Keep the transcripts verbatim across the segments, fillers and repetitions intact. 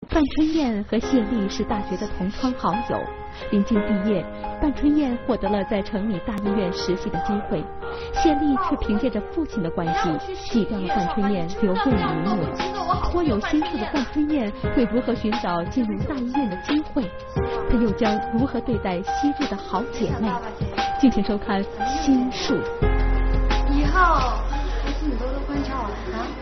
范春燕和谢丽是大学的同窗好友，临近毕业，范春燕获得了在城里大医院实习的机会，谢丽却凭借着父亲的关系弃掉了范春燕，留用于母。颇有心术的范春燕会如何寻找进入大医院的机会？她又将如何对待昔日的好姐妹？敬请收看《心术》。 以后还是你多多关照我啊。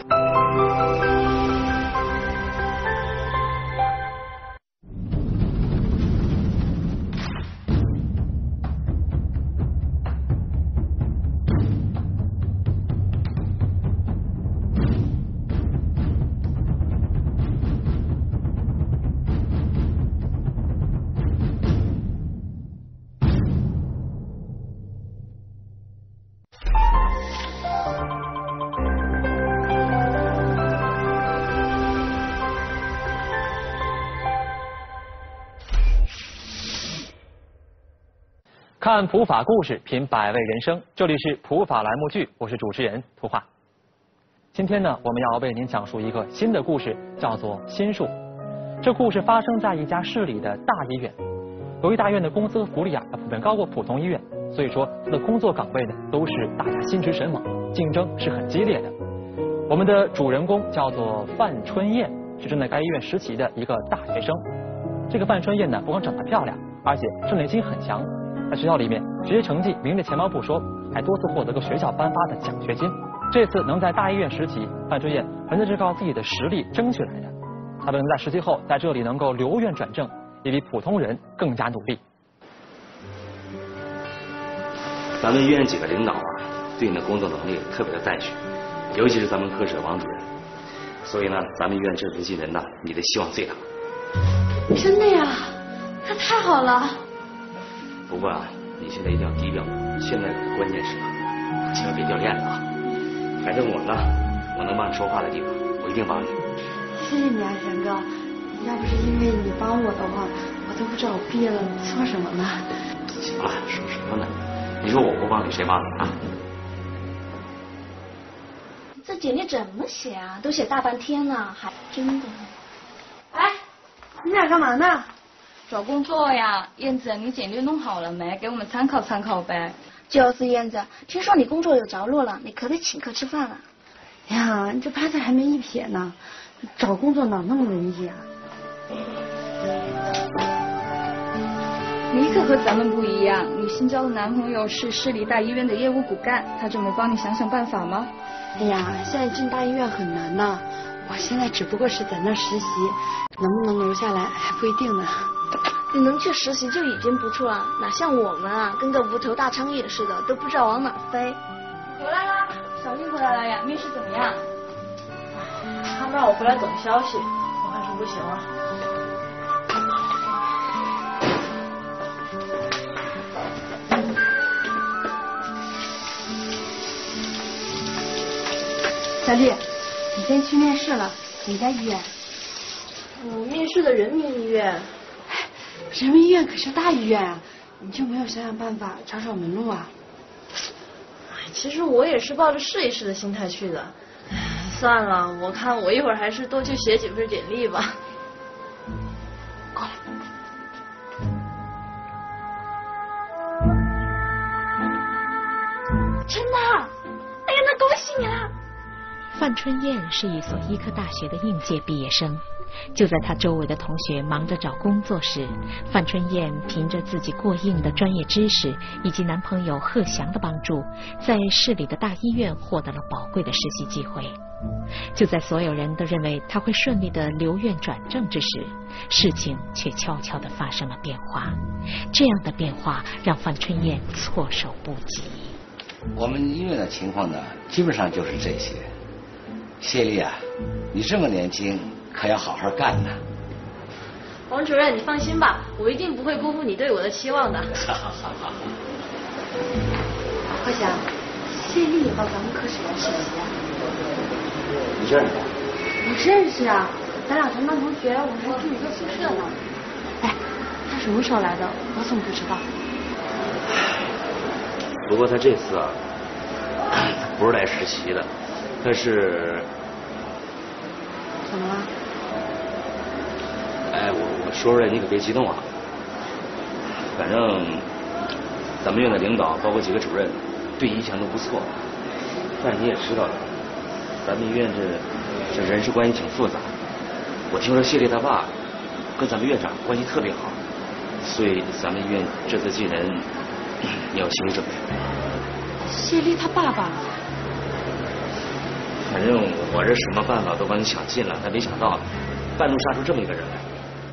看普法故事，品百味人生。这里是普法栏目剧，我是主持人图画。今天呢，我们要为您讲述一个新的故事，叫做《心术》。这故事发生在一家市里的大医院。由于大医院的工资和福利啊，普遍高过普通医院，所以说它的工作岗位呢，都是大家心驰神往，竞争是很激烈的。我们的主人公叫做范春燕，是正在该医院实习的一个大学生。这个范春燕呢，不光长得漂亮，而且胜任心很强。在学校里面，学习成绩名列前茅不说，还多次获得过学校颁发的奖学金。这次能在大医院实习，范春燕纯粹是靠自己的实力争取来的。她能在实习后在这里能够留院转正，也比普通人更加努力。 咱们医院几个领导啊，对你的工作能力特别的赞许，尤其是咱们科室的王主任。所以呢，咱们医院这次进人呢，你的希望最大。 真的呀，那太好了。 不过啊，你现在一定要低调，现在是关键时刻，千万别掉链子啊！反正我呢，我能帮你说话的地方，我一定帮你。 谢谢你啊，玄哥，要不是因为你帮我的话，我都不知道我毕业了做什么呢。 行了，说什么呢？你说我不帮你，谁帮你啊？ 这简历怎么写啊？都写大半天了，还真的。 哎，你俩干嘛呢？ 找工作呀，燕子，你简历弄好了没？给我们参考参考呗。 就是燕子，听说你工作有着落了，你可得请客吃饭了。 呀，这拍子还没一撇呢，找工作哪那么容易啊？ 你可和咱们不一样，你新交的男朋友是市里大医院的业务骨干，他就没帮你想想办法吗？ 哎呀，现在进大医院很难呐，我现在只不过是在那实习，能不能留下来还不一定呢。 你能去实习就已经不错了，哪像我们啊，跟个无头大苍蝇似的，都不知道往哪飞。 回来啦，小丽回来了呀，面试怎么样？ 他们让我回来等消息，我还是不行了。 小丽，你先去面试了，哪家医院？ 我面试的人民医院。 人民医院可是大医院啊，你就没有想想办法找找门路啊？ 其实我也是抱着试一试的心态去的。算了，我看我一会儿还是多去写几份简历吧。 过来。 真的？哎呀，那恭喜你啦！ 范春燕是一所医科大学的应届毕业生。就在她周围的同学忙着找工作时，范春燕凭着自己过硬的专业知识以及男朋友贺翔的帮助，在市里的大医院获得了宝贵的实习机会。就在所有人都认为她会顺利的留院转正之时，事情却悄悄地发生了变化。这样的变化让范春燕措手不及。 我们医院的情况呢，基本上就是这些。谢丽啊，你这么年轻，可要好好干呢。 王主任，你放心吧，我一定不会辜负你对我的期望的。 贺翔，谢丽也到咱们科室来实习啊？ 你认识他？ 我认识啊，咱俩同班同学，我们还住一个宿舍呢。哎，他什么时候来的？我怎么不知道？ 不过他这次啊，他不是来实习的，他是怎么了？ 我说出来你可别激动啊。反正咱们院的领导，包括几个主任，对你一向都不错。但是你也知道的，咱们医院这这人事关系挺复杂。我听说谢丽他爸跟咱们院长关系特别好，所以咱们医院这次进人，你要心理准备。 谢丽他爸爸。 反正我这什么办法都帮你想尽了，但没想到半路杀出这么一个人来。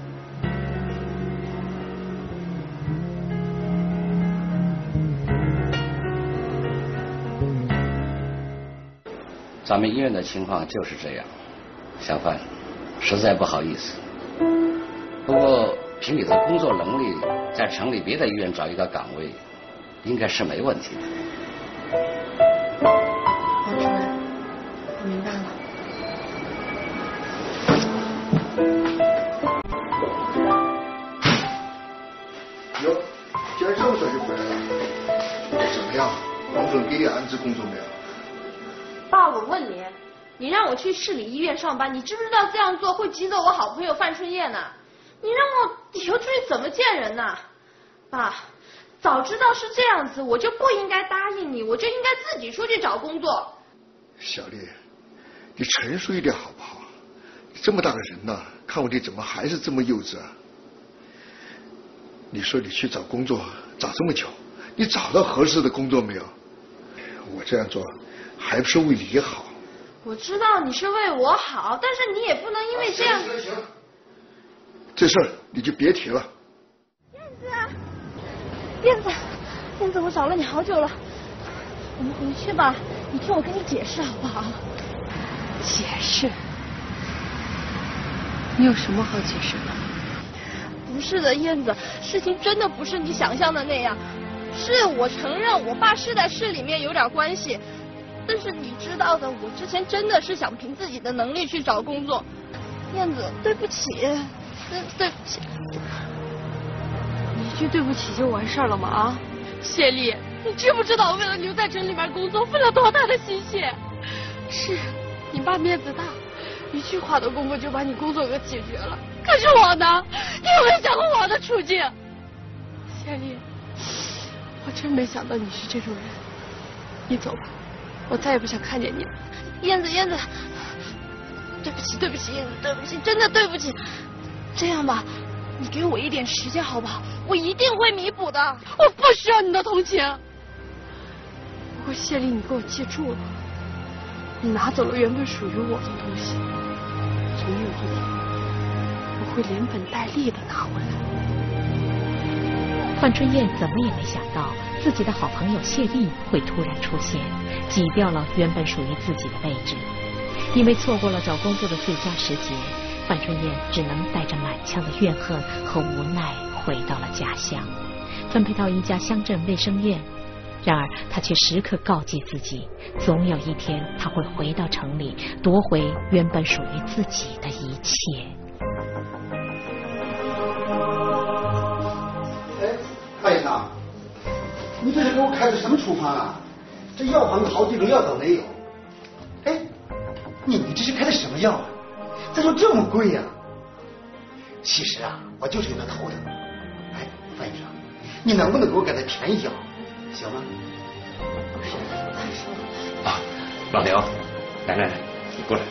咱们医院的情况就是这样，小范，实在不好意思。不过凭你的工作能力，在城里别的医院找一个岗位，应该是没问题的。 王主任，我明白了。 哟，今儿这么早就回来了？怎么样，王主任给你安置工作没有？ 爸，我问你，你让我去市里医院上班，你知不知道这样做会激走我好朋友范春燕呢？你让我以后出去怎么见人呢？爸，早知道是这样子，我就不应该答应你，我就应该自己出去找工作。 小丽，你成熟一点好不好？你这么大个人了，看我你怎么还是这么幼稚啊？你说你去找工作找这么久，你找到合适的工作没有？我这样做还不是为你好。 我知道你是为我好，但是你也不能因为这样。 行行行，这事儿你就别提了。 燕子啊，燕子，燕子，我找了你好久了，我们回去吧。你听我跟你解释好不好？ 解释？你有什么好解释的？ 不是的，燕子，事情真的不是你想象的那样。是我承认我爸是在市里面有点关系，但是你知道的，我之前真的是想凭自己的能力去找工作。燕子，对不起，对对不起。 你一句对不起就完事儿了吗？啊，谢丽，你知不知道我为了留在城里面工作费了多大的心血？是你爸面子大，一句话的功夫就把你工作给解决了。可是我呢？你有没有想过我的处境？谢丽，我真没想到你是这种人。你走吧，我再也不想看见你了。 燕子，燕子，对不起，对不起，燕子，对不起，真的对不起。这样吧，你给我一点时间好不好？我一定会弥补的。 我不需要你的同情。不过谢丽，你给我记住了，你拿走了原本属于我的东西，总有一天我会连本带利的拿回来。 范春燕怎么也没想到，自己的好朋友谢丽会突然出现，挤掉了原本属于自己的位置。因为错过了找工作的最佳时节，范春燕只能带着满腔的怨恨和无奈回到了家乡，分配到一家乡镇卫生院。然而她却时刻告诫自己，总有一天她会回到城里，夺回原本属于自己的一切。 范医生，你这是给我开的什么处方啊？这药房好几种药都没有。哎，你你这是开的什么药啊？再说这么贵呀、啊？其实啊，我就是有点头疼。哎，范医生，你能不能给我改点便宜药，行吗？ 啊，老刘，来来来，你过来。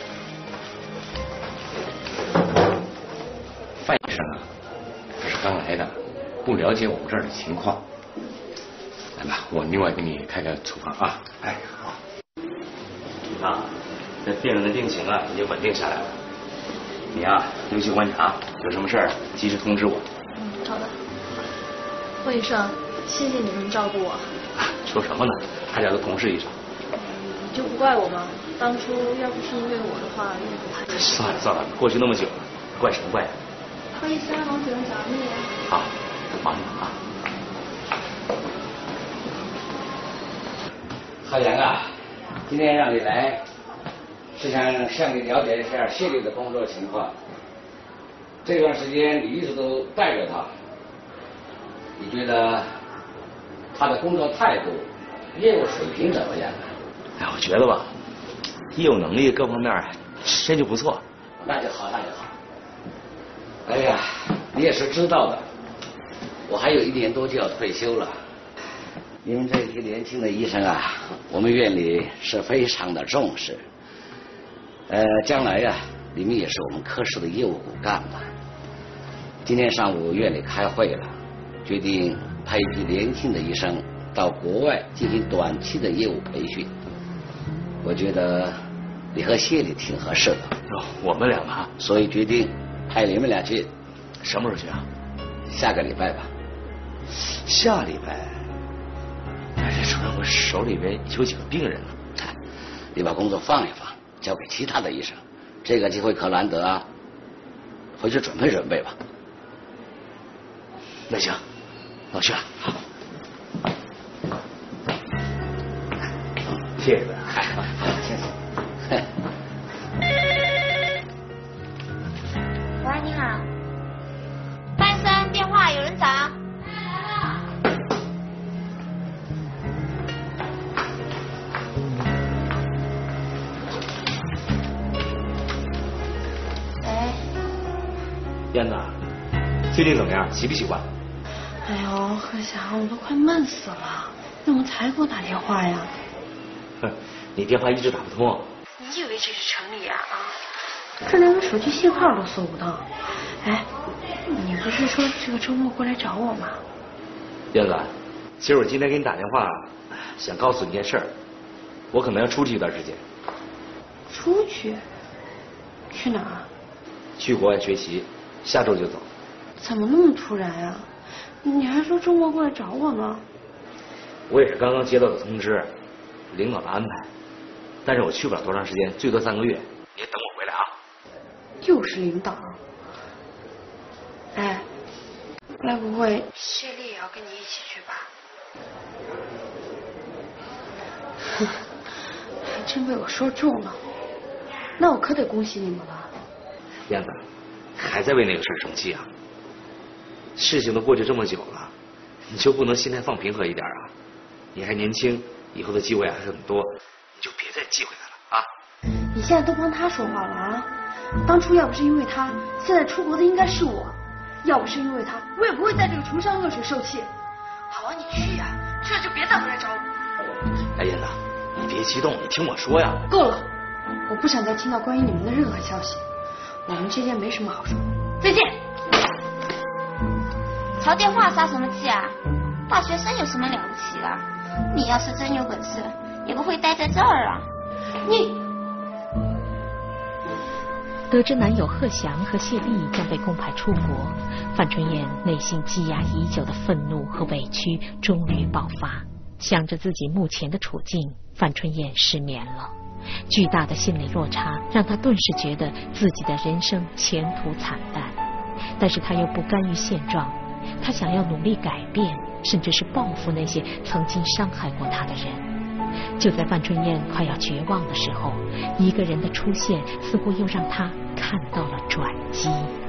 范医生啊，这是刚来的。不了解我们这儿的情况，来吧，我另外给你开个处方啊。 哎，好。 啊，这病人的病情啊已经稳定下来了，你啊留心观察，有什么事儿及时通知我。 嗯，好的。霍医生，谢谢你们照顾我。 啊，说什么呢？大家都同事一场。 你就不怪我吗？当初要不是因为我的话，院子他就…… 算了算了，过去那么久了，怪什么怪啊？ 霍医生，王主任找你。 好。忙你啊！ 浩洋啊，今天让你来，是想向你了解一下谢丽的工作情况。这段时间你一直都带着她，你觉得她的工作态度、业务水平怎么样？ 哎，我觉得吧，业务能力各方面真就不错。 那就好，那就好。哎呀，你你也是知道的，我还有一年多就要退休了。你们这些年轻的医生啊，我们院里是非常的重视。呃，将来呀、啊，你们也是我们科室的业务骨干嘛。今天上午院里开会了，决定派一批年轻的医生到国外进行短期的业务培训。我觉得你和谢丽挺合适的。 哦，我们俩嘛， 所以决定派你们俩去。 什么时候去啊？ 下个礼拜吧。 下礼拜？哎，这主任，我手里边有几个病人呢。 你把工作放一放，交给其他的医生，这个机会可难得啊。回去准备准备吧。 那行，我去了。好。谢谢大家。 嗨，谢谢。 喂，你好。范医生，电话，有人找。喂。 燕子，最近怎么样？习不习惯？ 哎呦，贺霞，我都快闷死了，怎么才给我打电话呀？ 哼，你电话一直打不通。 你以为这是城里啊？啊，这连个手机信号都搜不到。哎，你不是说这个周末过来找我吗？ 燕子，其实我今天给你打电话，想告诉你件事儿，我可能要出去一段时间。 出去？去哪儿？ 去国外学习，下周就走。 怎么那么突然呀？你还说周末过来找我呢？ 我也是刚刚接到的通知，领导的安排，但是我去不了多长时间，最多三个月，你也等我回来啊。 又是领导。哎，该不会谢丽也要跟你一起去吧？哼，还真被我说中了，那我可得恭喜你们了。 燕子，还在为那个事儿生气啊？事情都过去这么久了，你就不能心态放平和一点啊？你还年轻，以后的机会还很多，你就别再忌讳他了啊！ 你现在都帮他说话了啊！当初要不是因为他，现在出国的应该是我；要不是因为他，我也不会在这个崇山恶水受气。好啊，你去呀、啊，去了就别再回来找我。 哎，燕子，你别激动，你听我说呀。 够了，我不想再听到关于你们的任何消息。我们之间没什么好说。再见。 瞧电话撒什么气啊？大学生有什么了不起的？你要是真有本事，也不会待在这儿啊！你得知男友贺翔和谢丽将被公派出国，范春燕内心积压已久的愤怒和委屈终于爆发。想着自己目前的处境，范春燕失眠了。巨大的心理落差让她顿时觉得自己的人生前途惨淡，但是她又不甘于现状，她想要努力改变，甚至是报复那些曾经伤害过她的人。就在范春燕快要绝望的时候，一个人的出现似乎又让她看到了转机。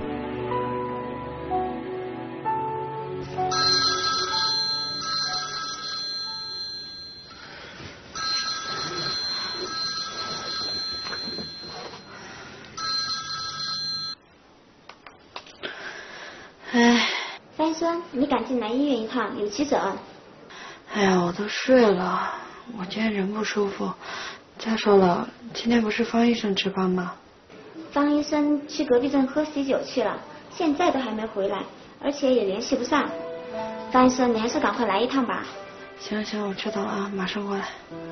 哎， 范医生，你赶紧来医院一趟，有急诊。 哎呀，我都睡了，我今天人不舒服。再说了，今天不是方医生值班吗？ 方医生去隔壁镇喝喜酒去了，现在都还没回来，而且也联系不上。方医生，你还是赶快来一趟吧。 行行，我知道了啊，马上过来。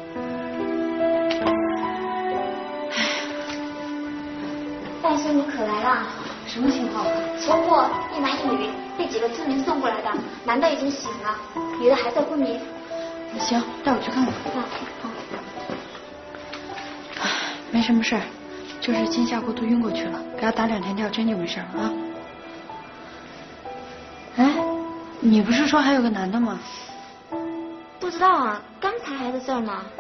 范医生，你可来了。 什么情况？ 车祸，一男一女，被几个村民送过来的，男的已经醒了，女的还在昏迷。 行，带我去看看。 啊，好。 没什么事儿，就是惊吓过度晕过去了，给他打两天吊针就没事了啊。哎，你不是说还有个男的吗？ 不知道啊，刚才还在这儿呢。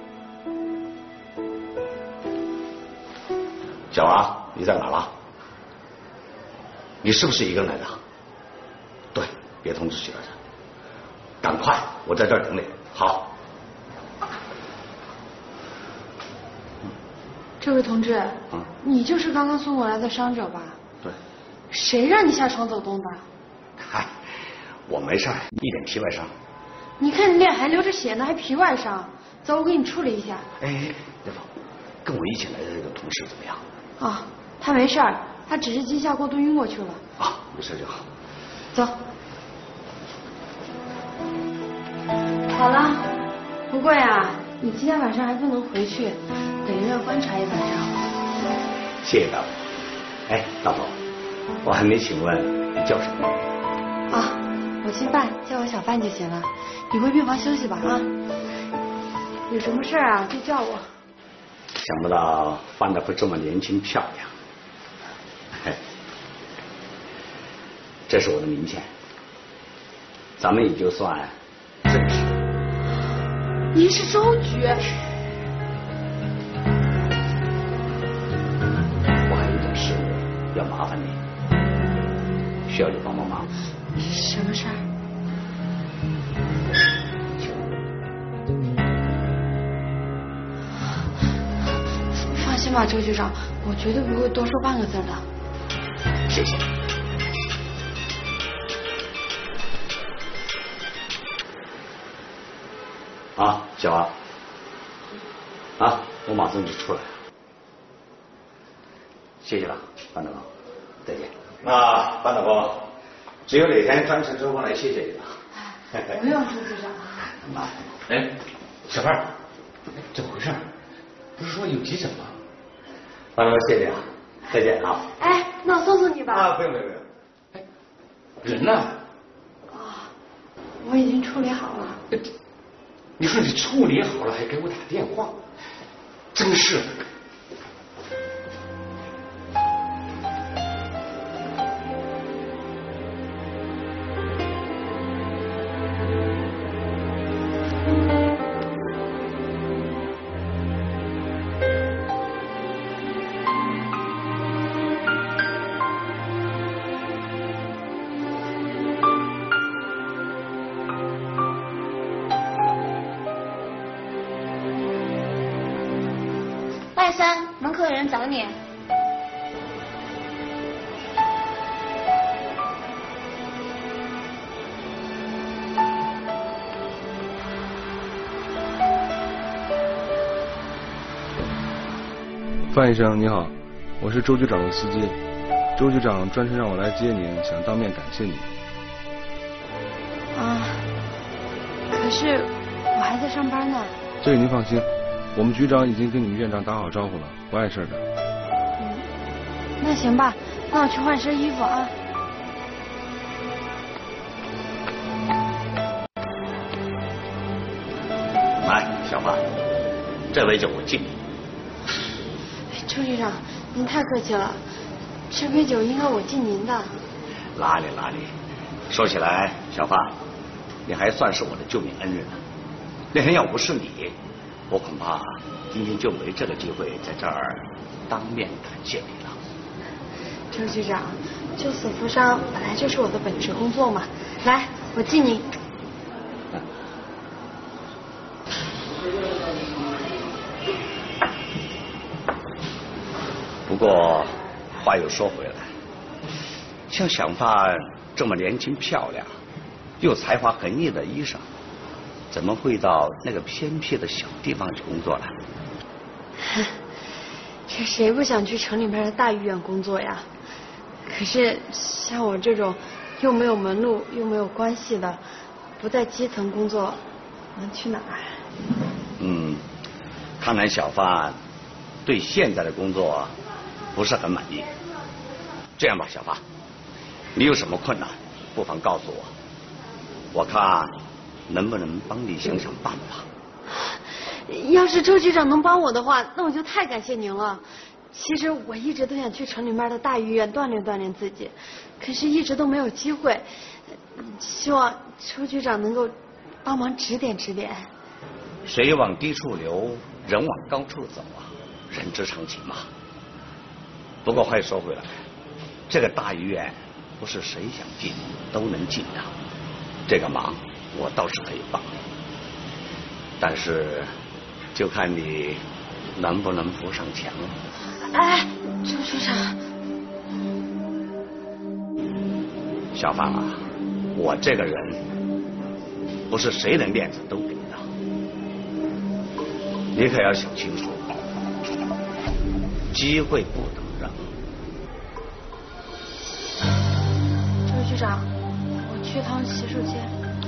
小王，你在哪了？你是不是一个人来的？对，别通知其他人。赶快，我在这儿等你。好。 这位同志， 嗯， 你就是刚刚送过来的伤者吧？ 对。 谁让你下床走动的？ 嗨，我没事儿，一点皮外伤。 你看你脸还流着血呢，还皮外伤。走，我给你处理一下。 哎，刘总，跟我一起来的这个同事怎么样？ 啊，他没事儿，他只是惊吓过度晕过去了。 啊，没事就好。 走。好了，不过呀，你今天晚上还不能回去，得留下观察一晚上。 谢谢大夫。哎，大夫，我还没请问你叫什么？ 啊，我姓范，叫我小范就行了。你回病房休息吧啊。有什么事啊就叫我。 想不到范大夫这么年轻漂亮。嘿，这是我的名片，咱们也就算认识。 您是周局。 我还有点事要麻烦你，需要你帮帮忙。 什么事儿？放心吧，周局长，我绝对不会多说半个字的。 谢谢。啊，小王，啊，我马上就出来。谢谢了，范大哥，再见。那范大哥，只有哪天专程抽空来谢谢你了。 不用，周局长。 妈， 哎，小范，怎么回事？不是说有急诊吗？ 范大哥，谢谢啊，再见啊。 哎，那我送送你吧。 啊，不用不用不用。 哎，人呢？ 啊，我已经处理好了。 你说你处理好了还给我打电话，真是。 赖三，门口有人找你。 范医生，你好，我是周局长的司机。周局长专程让我来接您，想当面感谢你。 啊，可是我还在上班呢。 这个您放心，我们局长已经跟你们院长打好招呼了，不碍事的。 嗯，那行吧，那我去换身衣服啊。 来，小范，这杯酒我敬你。 周局长，您太客气了，这杯酒应该我敬您的。 哪里哪里，说起来，小范，你还算是我的救命恩人呢。那天要不是你，我恐怕今天就没这个机会在这儿当面感谢你了。 周局长，救死扶伤本来就是我的本职工作嘛。来，我敬你。 不过话又说回来，像小范这么年轻漂亮又才华横溢的医生，怎么会到那个偏僻的小地方去工作呢？ 这谁不想去城里面的大医院工作呀？可是像我这种又没有门路又没有关系的，不在基层工作，能去哪儿？ 嗯，看来小范对现在的工作不是很满意。这样吧，小范，你有什么困难，不妨告诉我，我看能不能帮你想想办法。 要是周局长能帮我的话，那我就太感谢您了。其实我一直都想去城里面的大医院锻炼锻炼自己，可是一直都没有机会。希望周局长能够帮忙指点指点。 水往低处流，人往高处走啊，人之常情嘛。不过话又说回来，这个大医院不是谁想进都能进的，这个忙我倒是可以帮你，但是就看你能不能扶上墙了。 哎，周局长， 小范啊，我这个人不是谁的面子都给的，你可要想清楚，机会不等人。 周局长，我去趟洗手间。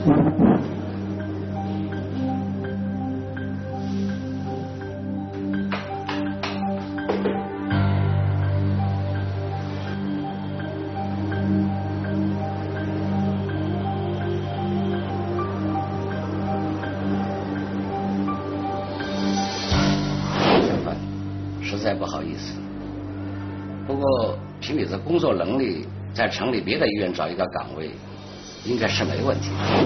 实在不好意思，不过凭你的工作能力，在城里别的医院找一个岗位，应该是没问题的。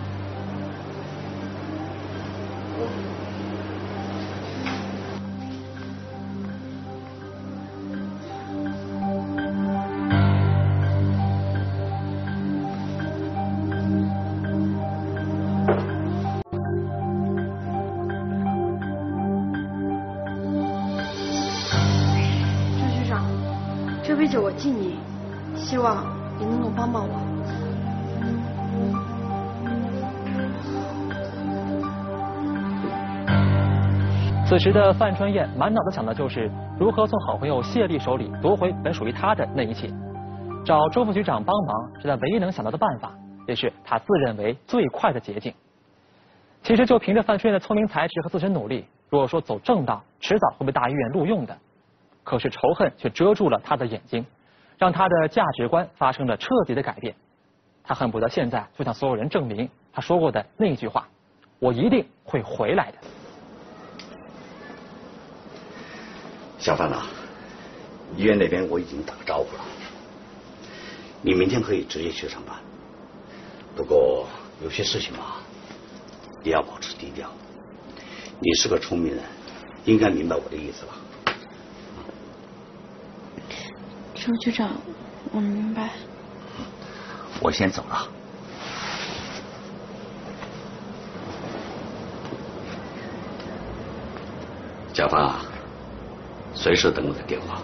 这杯酒我敬你，希望你能够帮帮我。 此时的范春燕满脑子想的就是如何从好朋友谢丽手里夺回本属于她的那一切。找周副局长帮忙是他唯一能想到的办法，也是他自认为最快的捷径。其实就凭着范春燕的聪明才智和自身努力，如果说走正道，迟早会被大医院录用的。可是仇恨却遮住了他的眼睛，让他的价值观发生了彻底的改变。他恨不得现在就向所有人证明他说过的那句话：我一定会回来的。 小范啊，医院那边我已经打个招呼了，你明天可以直接去上班。不过有些事情嘛，也要保持低调。你是个聪明人，应该明白我的意思吧？ 周局长，我明白。 我先走了。小芳啊，随时等我的电话。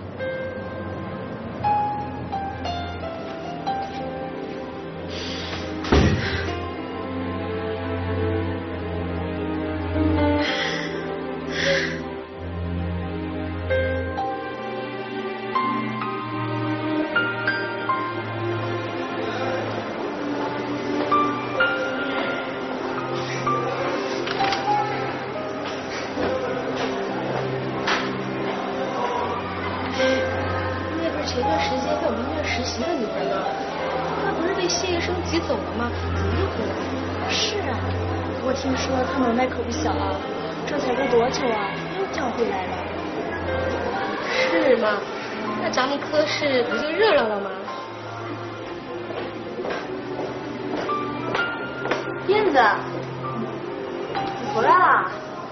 前段时间在我们医院实习的女孩呢？她不是被谢医生挤走了吗？怎么又回来了？是啊，我听说她能耐可不小啊，这才过多久啊，又叫回来了。是吗？那咱们科室不就热闹了吗？燕子，你回来啦？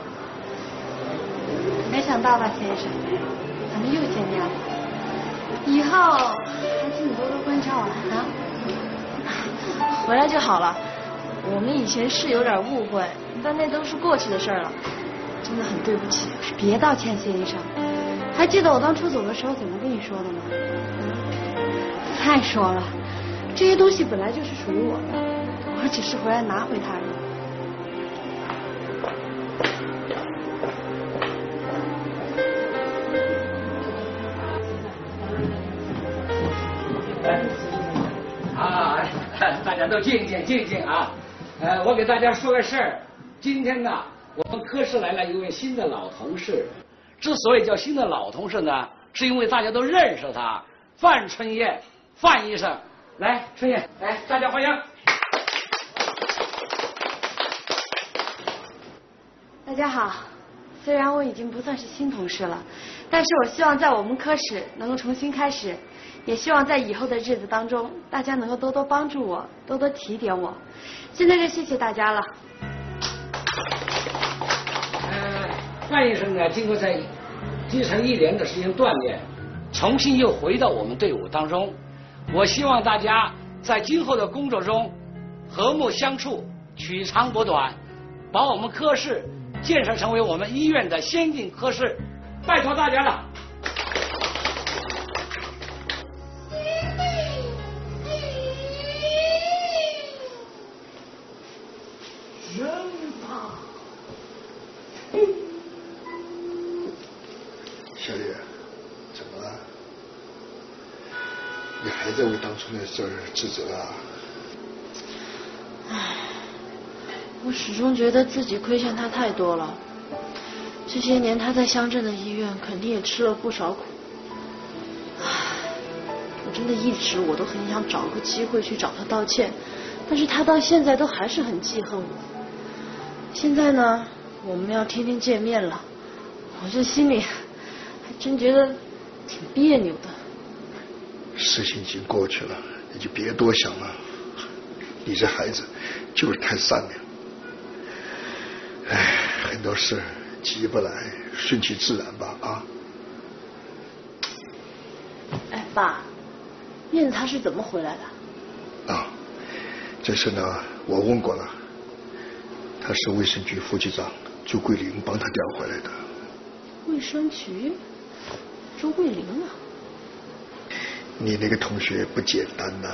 没想到吧，先生，咱们又见面了。以后还请你多多关照啊！啊， 回来就好了。我们以前是有点误会，但那都是过去的事了，真的很对不起。 别道歉，谢医生。还记得我当初走的时候怎么跟你说的吗？再说了，这些东西本来就是属于我的，我只是回来拿回它而已。 啊，大家都静静静静啊！呃，我给大家说个事儿。今天呢，我们科室来了一位新的老同事。之所以叫新的老同事呢，是因为大家都认识他，范春燕，范医生。来，春燕，来，大家欢迎。 大家好，虽然我已经不算是新同事了，但是我希望在我们科室能够重新开始。也希望在以后的日子当中，大家能够多多帮助我，多多提点我。现在就谢谢大家了。 呃，范医生呢，经过在基层一年的时间锻炼，重新又回到我们队伍当中。我希望大家在今后的工作中和睦相处，取长补短，把我们科室建设成为我们医院的先进科室，拜托大家了。 在为当初的事儿自责啊？ 唉，我始终觉得自己亏欠他太多了。这些年他在乡镇的医院肯定也吃了不少苦。唉，我真的一直我都很想找个机会去找他道歉，但是他到现在都还是很记恨我。现在呢，我们要天天见面了，我这心里还真觉得挺别扭的。 事情已经过去了，你就别多想了。你这孩子就是太善良。唉，很多事急不来，顺其自然吧啊。 哎，爸，燕子她是怎么回来的？ 啊，这事呢，我问过了，他是卫生局副局长朱桂林帮他调回来的。 卫生局？朱桂林啊？ 你那个同学不简单呐。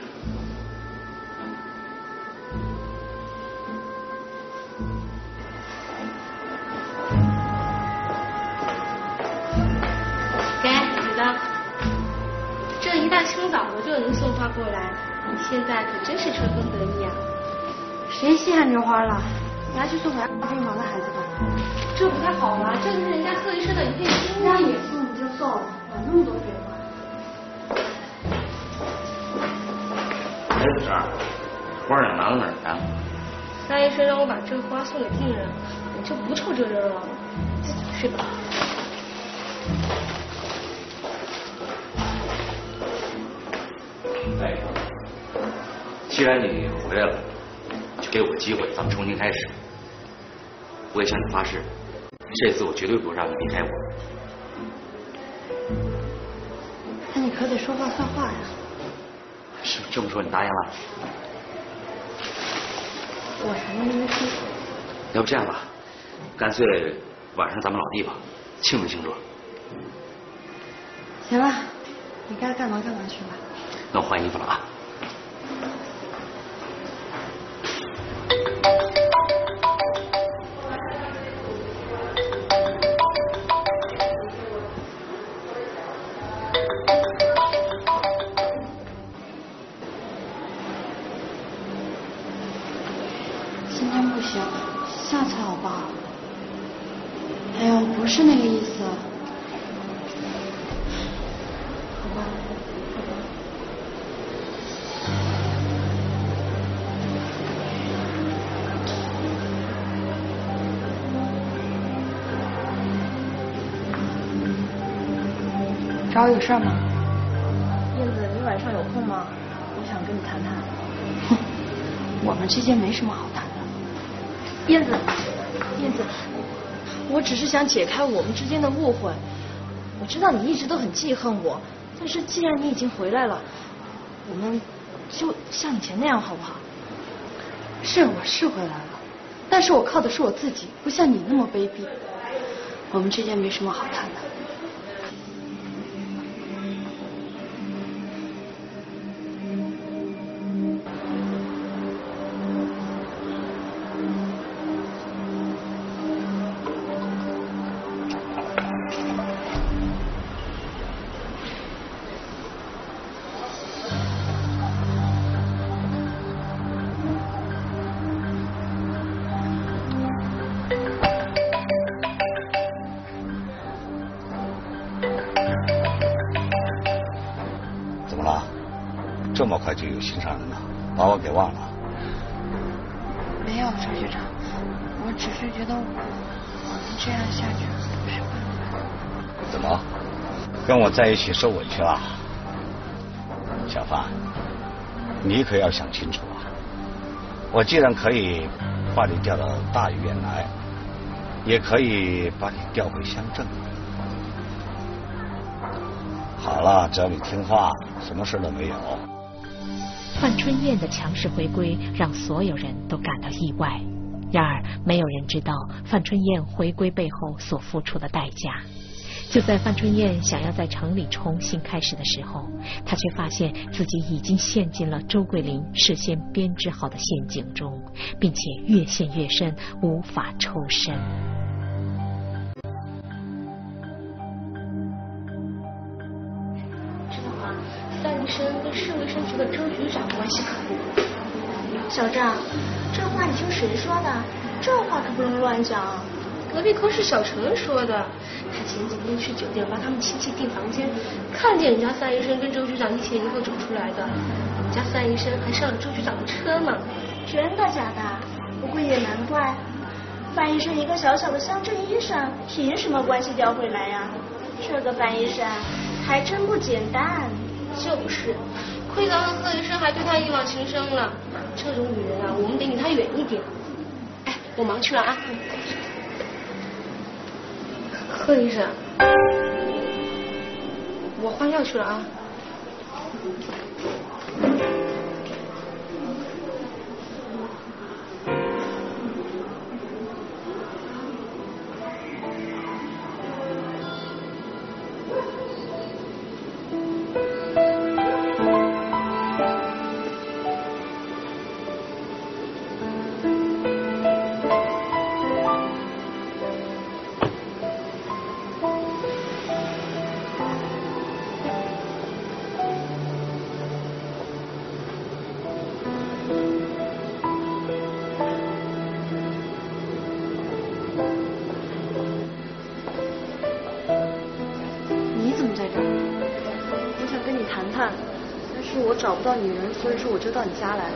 给你的，这一大清早我就能送花过来，你现在可真是春风得意啊！ 谁稀罕这花了？拿去送给病房的孩子吧。 这不太好吧？这是人家特意设的，你可以听。 让你送不就送，管那么多废话。 哎，婶儿，花儿拿到哪儿去啊？ 沙医生让我把这花送给病人，你就不凑这热闹了，自己去吧。 哎，既然你回来了，就给我个机会，咱们重新开始。我也向你发誓，这次我绝对不会让你离开我。 那你可得说话算话呀。 是这么说，你答应了？ 我什么都没说。 要不这样吧，干脆晚上咱们老地方庆祝庆祝。 行了，你该干嘛干嘛去吧。 那我换衣服了啊。 今天不行，下次好吧。哎呦，不是那个意思。好吧，好吧。找我有事吗？ 燕子，你晚上有空吗？我想跟你谈谈。 哼，我们之间没什么好谈的。 燕子，燕子，我只是想解开我们之间的误会。我知道你一直都很记恨我，但是既然你已经回来了，我们就像以前那样好不好？ 是，我是回来了，但是我靠的是我自己，不像你那么卑鄙。我们之间没什么好谈的。 这么快就有心上人了，把我给忘了？ 没有，周局长，我只是觉得我们这样下去不是办法。 怎么，跟我在一起受委屈了？小范，你可要想清楚啊！我既然可以把你调到大医院来，也可以把你调回乡镇。好了，只要你听话，什么事都没有。 范春燕的强势回归让所有人都感到意外，然而没有人知道范春燕回归背后所付出的代价。就在范春燕想要在城里重新开始的时候，她却发现自己已经陷进了周桂林事先编织好的陷阱中，并且越陷越深，无法抽身。 知道吗？范医生跟市卫生局的周局长关系可不。 小张，这话你听谁说的？这话可不能乱讲。 隔壁科室小陈说的，他前几天去酒店帮他们亲戚订房间，看见人家范医生跟周局长一前一后走出来的，我们家范医生还上了周局长的车呢。 真的假的？不过也难怪，范医生一个小小的乡镇医生，凭什么关系调回来呀？这个范医生还真不简单。 就是，亏咱们贺医生还对他一往情深了。这种女人啊，我们得离她远一点。哎，我忙去了啊。贺医生，我换药去了啊。 找不到女人，所以说我就到你家来了。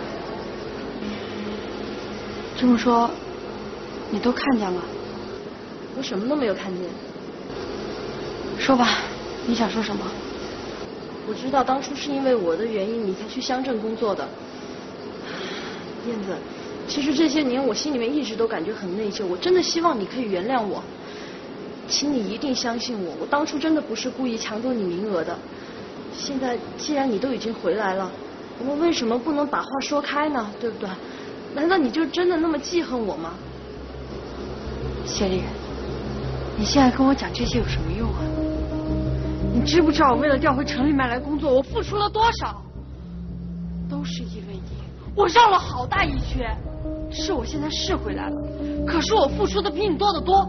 这么说，你都看见了？我什么都没有看见。说吧，你想说什么？我知道当初是因为我的原因，你才去乡镇工作的。燕子，其实这些年我心里面一直都感觉很内疚，我真的希望你可以原谅我。请你一定相信我，我当初真的不是故意抢走你名额的。现在既然你都已经回来了，我们为什么不能把话说开呢？对不对？难道你就真的那么记恨我吗？谢丽，你现在跟我讲这些有什么用啊？你知不知道我为了调回城里面来工作，我付出了多少？都是因为你，我绕了好大一圈。是我现在是回来了，可是我付出的比你多得多。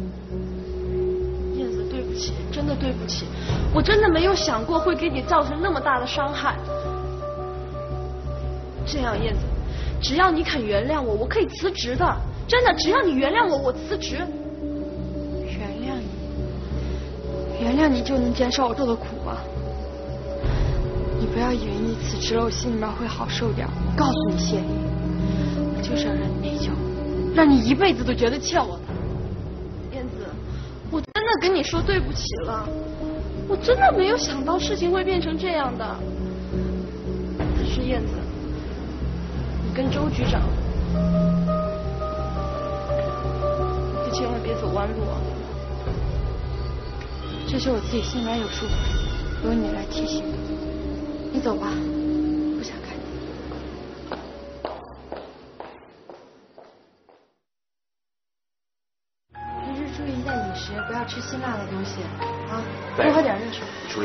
燕子，对不起，真的对不起，我真的没有想过会给你造成那么大的伤害。这样，燕子，只要你肯原谅我，我可以辞职的。真的，只要你原谅我，我辞职。原谅你，原谅你就能减少我受的苦吗？你不要以为你辞职了，我心里面会好受点。我告诉你，谢丽，我就是要让你内疚，让你一辈子都觉得欠我的。燕子，我真的跟你说对不起了，我真的没有想到事情会变成这样的。但是燕子，你跟周局长，就千万别走弯路啊！这是我自己心里面有数，不用你来提醒。你走吧，不想看你。平时注意一下饮食，不要吃辛辣的东西啊，多喝点热水。 注意。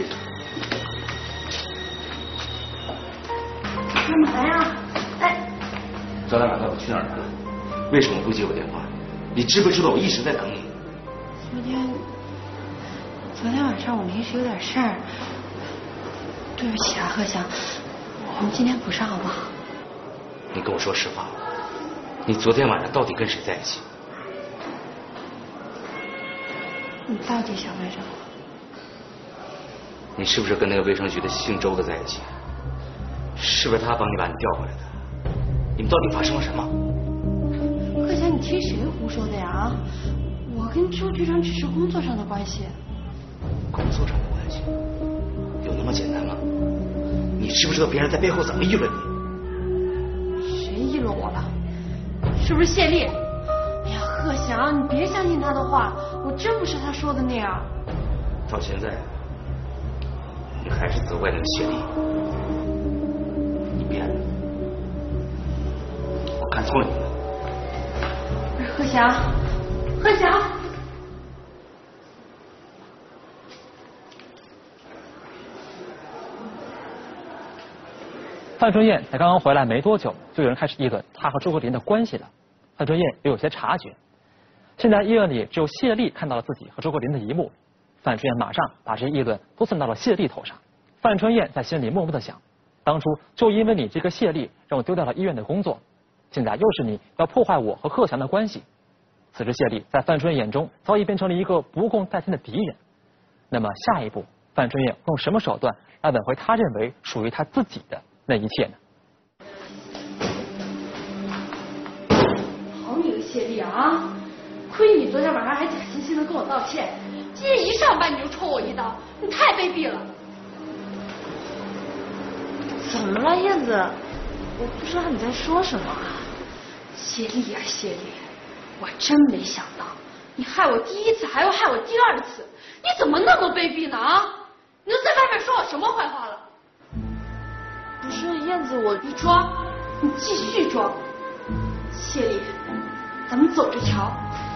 干嘛呀？哎， 昨天晚上我去哪儿了？为什么不接我电话？你知不知道我一直在等你？ 昨天，昨天晚上我临时有点事儿。对不起啊，贺翔，我们今天不上好不好？ 你跟我说实话，你昨天晚上到底跟谁在一起？ 你到底想为什么？ 你是不是跟那个卫生局的姓周的在一起？是不是他帮你把你调回来的？你们到底发生了什么？ 贺翔，你听谁胡说的呀？啊，我跟周局长只是工作上的关系。 工作上的关系？有那么简单吗？你知不知道别人在背后怎么议论你？谁议论我了？是不是谢丽？哎呀，贺翔，你别相信他的话，我真不是他说的那样。 到现在，你还是责怪那个谢丽？你变了，我看错了你了。 不是贺翔，贺翔。 范春燕才刚刚回来没多久，就有人开始议论她和周国林的关系了。范春燕也有些察觉。现在医院里只有谢丽看到了自己和周国林的一幕，范春燕马上把这些议论都算到了谢丽头上。范春燕在心里默默的想： 当初就因为你这个谢丽，让我丢掉了医院的工作，现在又是你要破坏我和贺翔的关系。此时谢丽在范春燕眼中早已变成了一个不共戴天的敌人。那么下一步，范春燕会用什么手段来挽回他认为属于他自己的那一切呢？ 好你个谢丽啊！亏你昨天晚上还假惺惺的跟我道歉，今天一上班你就戳我一刀，你太卑鄙了！ 怎么了，燕子？我不知道你在说什么啊。 谢丽呀、啊，谢丽，我真没想到你害我第一次，还要害我第二次，你怎么那么卑鄙呢？啊！你都在外面说我什么坏话了？ 不是燕子，我你装，你继续装。谢丽，咱们走着瞧。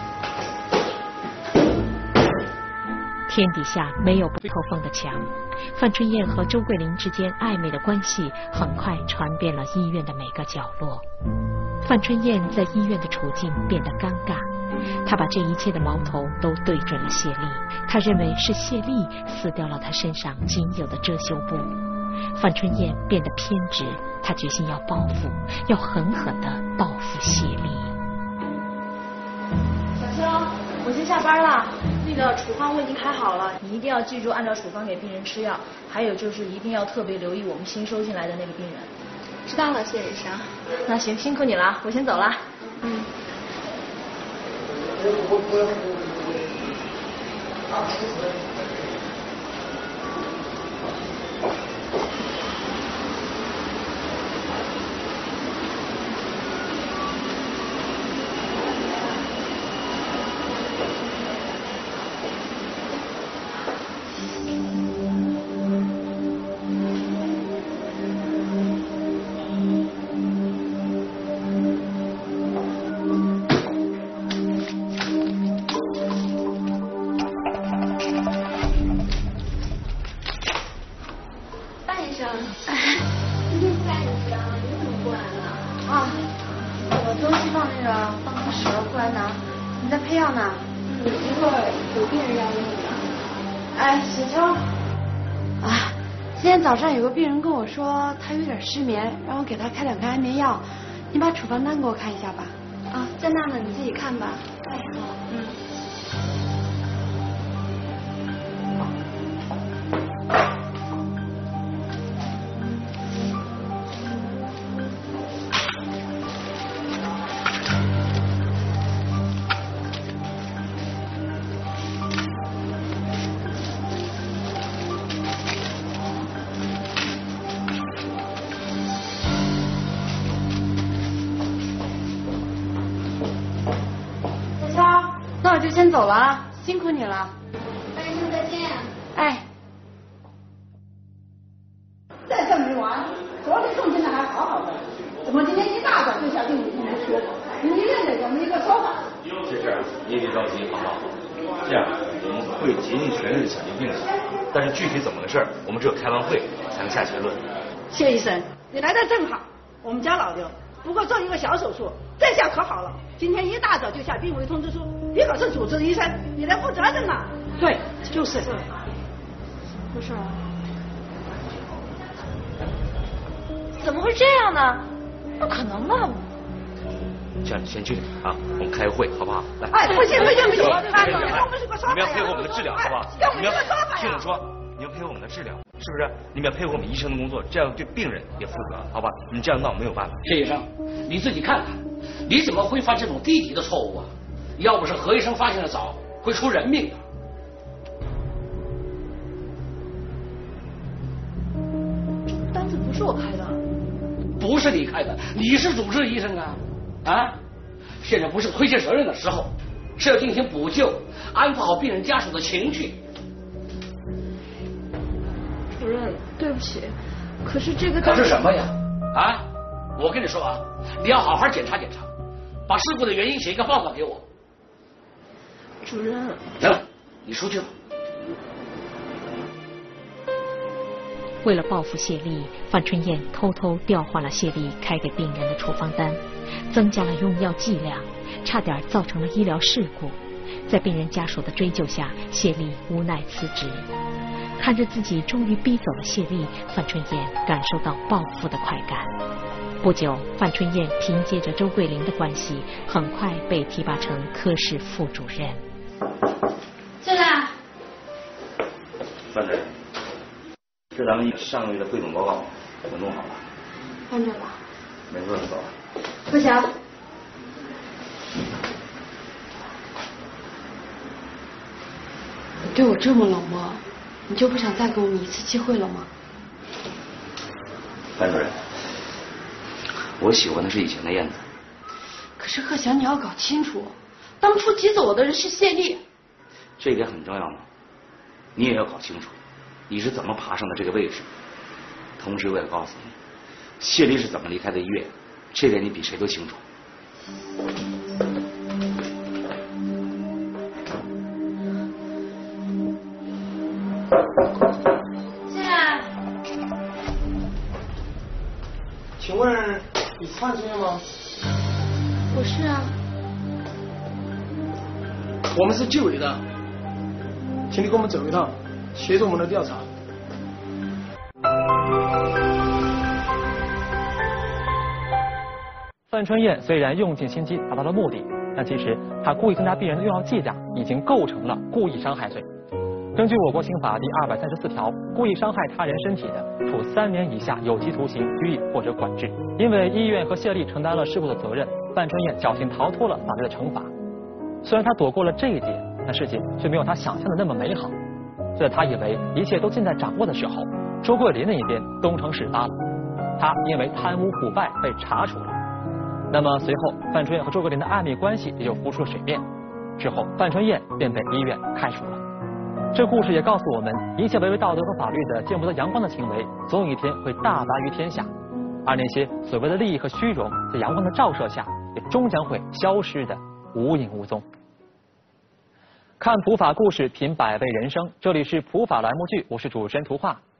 天底下没有不透风的墙，范春燕和周桂林之间暧昧的关系很快传遍了医院的每个角落。范春燕在医院的处境变得尴尬，她把这一切的矛头都对准了谢丽，她认为是谢丽撕掉了她身上仅有的遮羞布。范春燕变得偏执，她决心要报复，要狠狠地报复谢丽。 小肖，我先下班了。那个处方我已经开好了，你一定要记住按照处方给病人吃药。还有就是一定要特别留意我们新收进来的那个病人。 知道了，谢医生。 那行，辛苦你了，我先走了。 嗯。 早上有个病人跟我说他有点失眠，让我给他开两颗安眠药。你把处方单给我看一下吧。 啊，在那呢，你自己看吧。 哎，好，嗯。那我就先走了啊，辛苦你了。 范医生再见。 哎。 这事没完，昨天送进来还好好的，怎么今天一大早就下病理通知书？医院得有一个说法。 这事儿你也别着急，好不好？这样，我们会竭尽全力抢救病人，但是具体怎么个事儿，我们只有开完会才能下结论。 谢医生，你来的正好，我们家老刘不过做一个小手术，这下可好了，今天一大早就下病危通知书，你可是主治医生，你得负责任呐。对，就是。 不是。怎么会这样呢？不可能吧？ 这样，你先去啊，我们开个会，好不好？来。 哎，不行不行不行， 我们是个说法，你们要配合我们的治疗，好不好？你们要听我说，你要配合我们的治疗，是不是？你们要配合我们医生的工作，这样对病人也负责，好吧？你这样闹没有办法。 谢医生，你自己看看，你怎么会犯这种低级的错误啊？要不是何医生发现的早，会出人命的。 单子不是我开的。 不是你开的，你是主治医生啊！啊，现在不是推卸责任的时候，是要进行补救，安抚好病人家属的情绪。 主任，对不起，可是这个可是什么呀？啊，我跟你说啊，你要好好检查检查，把事故的原因写一个报告给我。 主任， 行了，你出去吧。 为了报复谢丽，范春燕偷偷调换了谢丽开给病人的处方单，增加了用药剂量，差点造成了医疗事故。在病人家属的追究下，谢丽无奈辞职。 看着自己终于逼走了谢丽，范春燕感受到报复的快感。不久，范春燕凭借着周桂林的关系，很快被提拔成科室副主任。 进来。 范主任，这咱们上个月的汇总报告我弄好了。 放这吧。 没事，走了。 不行。 你对我这么冷漠，你就不想再给我们一次机会了吗？ 范主任，我喜欢的是以前的燕子。 可是贺翔，你要搞清楚，当初挤走我的人是谢丽。 这一点很重要吗？你也要搞清楚，你是怎么爬上的这个位置。同时，我也告诉你，谢丽是怎么离开的医院，这点你比谁都清楚。 进来。 请问你是范春燕吗？ 我是啊。 我们是纪委的，请你跟我们走一趟，协助我们的调查。 范春燕虽然用尽心机达到了目的，但其实她故意增加病人的用药剂量，已经构成了故意伤害罪。根据我国刑法第二百三十四条，故意伤害他人身体的，处三年以下有期徒刑、拘役或者管制。因为医院和谢丽承担了事故的责任，范春燕侥幸逃脱了法律的惩罚。虽然她躲过了这一劫，但事情却没有她想象的那么美好。就在她以为一切都尽在掌握的时候，周桂林那一边东窗事发了，他因为贪污腐败被查处了。那么随后，范春燕和周桂林的暧昧关系也就浮出了水面。之后，范春燕便被医院开除了。这故事也告诉我们，一切违背道德和法律的见不得阳光的行为，总有一天会大白于天下。而那些所谓的利益和虚荣，在阳光的照射下，也终将会消失的无影无踪。看普法故事，品百味人生，这里是普法栏目剧，我是主持人图画。